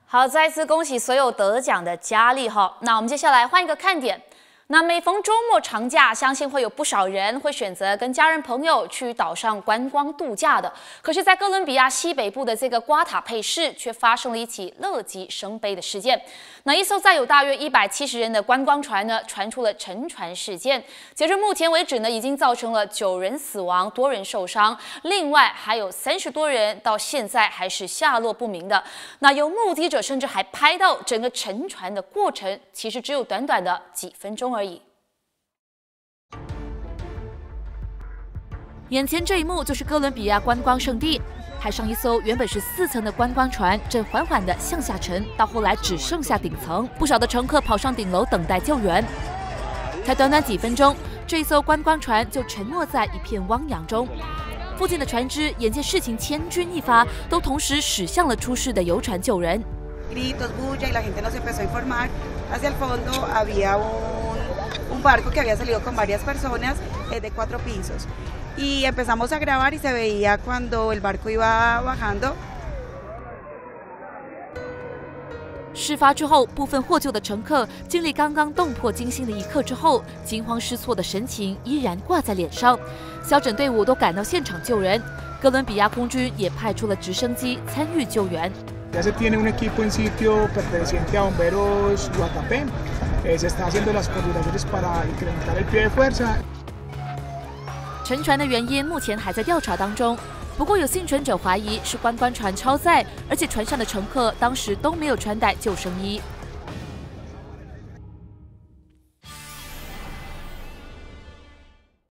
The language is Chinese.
好，再次恭喜所有得奖的佳丽哈。那我们接下来换一个看点。那每逢周末长假，相信会有不少人会选择跟家人朋友去岛上观光度假的。可是，在哥伦比亚西北部的这个瓜塔佩市，却发生了一起乐极生悲的事件。那一艘载有大约170人的观光船呢，传出了沉船事件。截至目前为止呢，已经造成了9人死亡，多人受伤，另外还有30多人到现在还是下落不明的。那有目击者甚至还拍到整个沉船的过程，其实只有短短的几分钟而已。眼前这一幕就是哥伦比亚观光胜地，海上一艘原本是4层的观光船正缓缓地向下沉，到后来只剩下顶层，不少的乘客跑上顶楼等待救援。才短短几分钟，这一艘观光船就沉没在一片汪洋中。附近的船只眼见事情千钧一发，都同时驶向了出事的游船救人。 Gritos, bulla y la gente nos empezó a informar. Hacia el fondo había un barco que había salido con varias personas de 4 pisos. Y empezamos a grabar y se veía cuando el barco iba bajando. 事发之后，部分获救的乘客经历刚刚动魄惊心的一刻之后，惊慌失措的神情依然挂在脸上。消拯队伍都赶到现场救人，哥伦比亚空军也派出了直升机参与救援。 Ya se tiene un equipo en sitio perteneciente a Bomberos Guatapé. Se está haciendo las coordinaciones para incrementar el pie de fuerza. 沉船的原因目前还在调查当中，不过有幸存者怀疑是观光船超载，而且船上的乘客当时都没有穿戴救生衣。